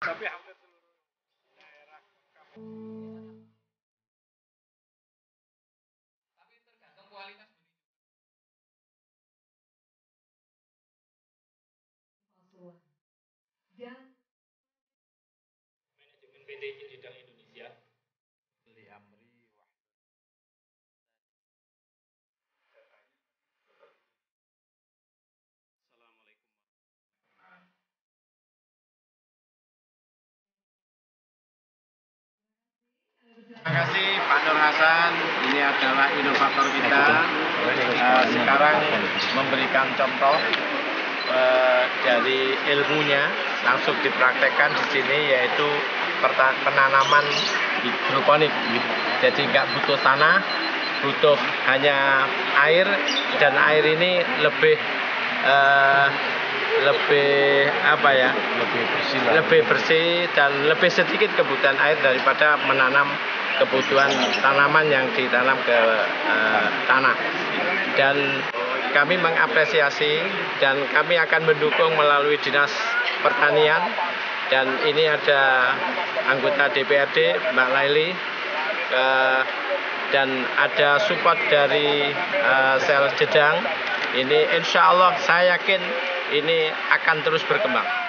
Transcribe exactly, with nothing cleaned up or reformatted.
Tapi hampir seluruh daerah. Tapi tergantung kualitas benih. Dan manajemen P T Cinjidang Indonesia. Li Amri Terima kasih Pak Nur Hasan, ini adalah inovator kita. Uh, sekarang memberikan contoh uh, dari ilmunya langsung dipraktekkan di sini, yaitu penanaman hidroponik. Jadi nggak butuh tanah, butuh hanya air, dan air ini lebih uh, lebih apa ya? lebih bersih, lebih bersih dan lebih sedikit kebutuhan air daripada menanam kebutuhan tanaman yang ditanam ke uh, tanah. Dan kami mengapresiasi dan kami akan mendukung melalui Dinas Pertanian, dan ini ada anggota D P R D Mbak Laili, uh, dan ada support dari uh, sel Jedang. Ini insya Allah saya yakin ini akan terus berkembang.